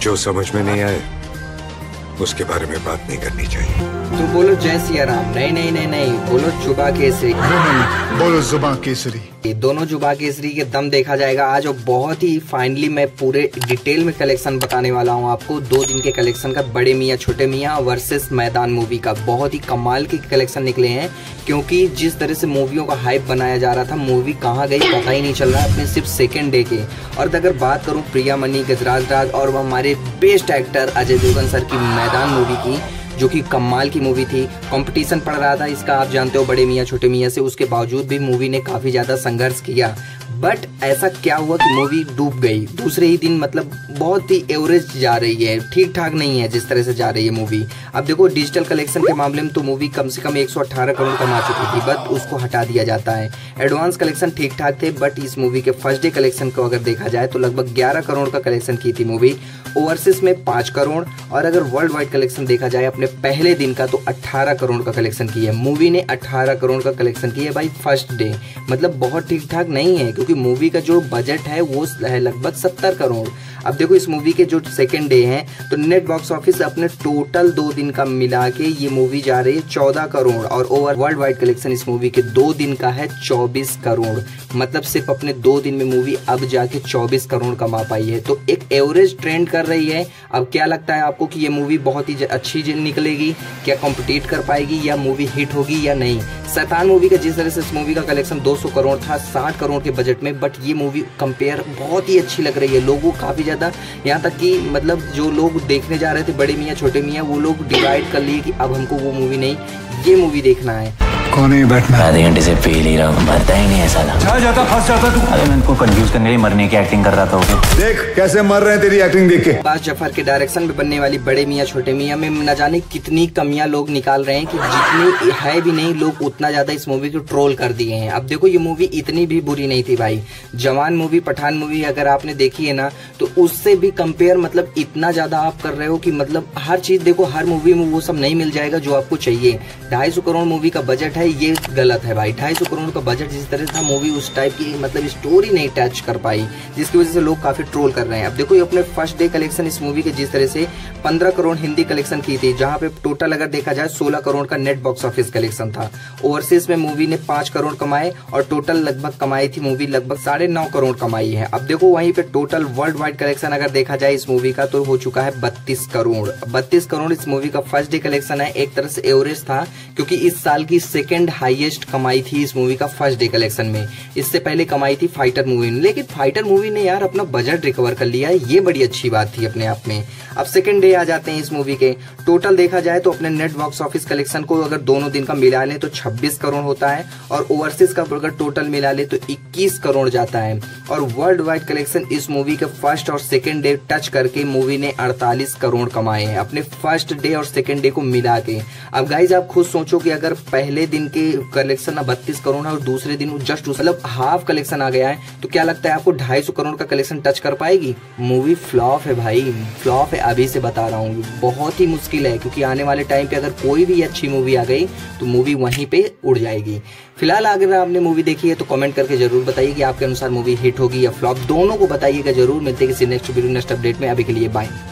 जो समझ में नहीं आए उसके बारे में बात नहीं करनी चाहिए। तो बोलो जय सिया राम। नहीं नहीं नहीं नहीं, बोलो जुबा केसरी। बोलो जुबा केसरी। दोनों जुबा केसरी के दम देखा जाएगा आज, और बहुत ही फाइनली मैं पूरे डिटेल में कलेक्शन बताने वाला हूं आपको। 2 दिन के कलेक्शन का, बड़े मियाँ छोटे मियाँ वर्सेस मैदान मूवी का। बहुत ही कमाल के कलेक्शन निकले हैं, क्योंकि जिस तरह से मूवियों का हाइप बनाया जा रहा था, मूवी कहाँ गई पता ही नहीं चल रहा है अपने सिर्फ सेकेंड डे के। और अगर बात करूँ प्रिया मनी, गजराज राज और हमारे best actor Ajay Devgan sir की मैदान मूवी की, जो कि कमाल की मूवी थी। कंपटीशन पड़ रहा था इसका, आप जानते हो, बड़े मियाँ छोटे मियाँ से। उसके बावजूद भी मूवी ने काफी ज्यादा संघर्ष किया, बट ऐसा क्या हुआ कि मूवी डूब गई दूसरे ही दिन। मतलब बहुत ही एवरेज जा रही है, ठीक ठाक नहीं है जिस तरह से जा रही है मूवी। अब देखो डिजिटल कलेक्शन के मामले में तो मूवी कम से कम 118 करोड़ कमा चुकी थी, बट उसको हटा दिया जाता है। एडवांस कलेक्शन ठीक ठाक थे, बट इस मूवी के फर्स्ट डे कलेक्शन को अगर देखा जाए तो लगभग 11 करोड़ का कलेक्शन की थी मूवी। ओवरसीज में 5 करोड़, और अगर वर्ल्ड वाइड कलेक्शन देखा जाए अपने पहले दिन का, तो 18 करोड़ का कलेक्शन की है मूवी ने। 18 करोड़ का कलेक्शन की है भाई फर्स्ट डे। मतलब बहुत ठीक ठाक नहीं है, क्योंकि मूवी का जो बजट है वो है लगभग 70 करोड़। अब देखो इस मूवी के जो सेकंड डे हैं, तो नेट बॉक्स ऑफिस अपने टोटल 2 दिन का मिला के ये मूवी जा रही है 14 करोड़, और ओवर वर्ल्ड वाइड कलेक्शन इस मूवी के 2 दिन का है 24 करोड़। मतलब सिर्फ अपने 2 दिन में मूवी अब जाके 24 करोड़ कमा पाई है, तो एक एवरेज ट्रेंड कर रही है। अब क्या लगता है आपको कि ये मूवी बहुत ही अच्छी निकलेगी, क्या कॉम्पिटिट कर पाएगी, या मूवी हिट होगी या नहीं? शैतान मूवी का जिस तरह से इस मूवी का कलेक्शन 200 करोड़ था 60 करोड़ के बजट में, बट ये मूवी कंपेयर बहुत ही अच्छी लग रही है लोगों काफी ज्यादा। यहाँ तक कि मतलब जो लोग देखने जा रहे थे बड़े मियाँ छोटे मियाँ, वो लोग डिवाइड कर लिए कि अब हमको वो मूवी नहीं, ये मूवी देखना है। कौन है बैठना? आधे घंटे से फेल ही रहा, मरता ही नहीं है साला। जाता फंस जाता तू। अरे मैं इनको कंफ्यूज करने के लिए मरने की एक्टिंग कर रहा था। देख कैसे मर रहे हैं तेरी एक्टिंग देख के। अब्बास जफर के डायरेक्शन में बनने वाली बड़े मियाँ छोटे मियाँ में न जाने कितनी कमियां लोग निकाल रहे हैं, कि जितनी है भी नहीं, लोग उतना ज्यादा इस मूवी को ट्रोल कर दिए हैं। अब देखो ये मूवी इतनी भी बुरी नहीं थी भाई। जवान मूवी, पठान मूवी अगर आपने देखी है ना, तो उससे भी कंपेयर मतलब इतना ज्यादा आप कर रहे हो कि मतलब हर चीज देखो, हर मूवी में वो सब नहीं मिल जाएगा जो आपको चाहिए। 250 करोड़ मूवी का बजट है, ये गलत है भाई। 250 करोड़ का बजट जिस तरह से था, मूवी उस टाइप की मतलब स्टोरी नहीं टच कर पाई, जिसकी वजह से लोग काफी ट्रोल कर रहे हैं। अब देखो ये अपने फर्स्ट डे कलेक्शन इस मूवी के जिस तरह से 15 करोड़ हिंदी कलेक्शन की थी, जहां पे टोटल अगर देखा जाए 16 करोड़ का नेट बॉक्स ऑफिस कलेक्शन था। ओवरसीज में मूवी ने 5 करोड़ कमाए, और टोटल लगभग कमाई थी मूवी लगभग 9.5 करोड़ कमाई है। अब देखो वहीं पे टोटल वर्ल्ड वाइड कलेक्शन अगर देखा जाए इस मूवी का, तो हो चुका है 32 करोड़। 32 करोड़ इस मूवी का फर्स्ट डे कलेक्शन है। एक तरह से एवरेज था, क्योंकि इस साल की सेकेंड हाईएस्ट कमाई थी इस मूवी का फर्स्ट डे कलेक्शन में। इससे पहले कमाई थी फाइटर मूवी ने, लेकिन फाइटर मूवी ने यार अपना बजट रिकवर कर लिया है, ये बड़ी अच्छी बात थी अपने आप में। अब सेकंड डे आ जाते हैं इस मूवी के। टोटल देखा जाए तो अपने नेट बॉक्स ऑफिस कलेक्शन को अगर दोनों दिन का मिला ले तो 26 करोड़ होता है, और ओवरसीज का अगर टोटल मिला ले तो 21 करोड़ जाता है। और वर्ल्ड वाइड कलेक्शन इस मूवी के फर्स्ट और सेकंड डे टच करके मूवी ने 48 करोड़ कमाए हैं अपने फर्स्ट डे और सेकंड डे को मिला के। अब गाइज आप खुद सोचो कि अगर पहले दिन के कलेक्शन 32 करोड़ है और दूसरे दिन जस्ट मतलब हाफ कलेक्शन आ गया है, तो क्या लगता है आपको 250 करोड़ का कलेक्शन टच कर पाएगी? मूवी फ्लॉप है भाई, फ्लॉप है, अभी से बता रहा हूँ। बहुत ही मुश्किल है, क्योंकि आने वाले टाइम पे अगर कोई भी अच्छी मूवी आ गई तो मूवी वहीं पे उड़ जाएगी। फिलहाल अगर आपने मूवी देखी है तो कमेंट करके जरूर बताइए कि आपके अनुसार मूवी हिट होगी या फ्लॉप, दोनों को बताइएगा जरूर। मिलते हैं किसी नेक्स्ट वीडियो नेक्स्ट अपडेट में, अभी के लिए बाय।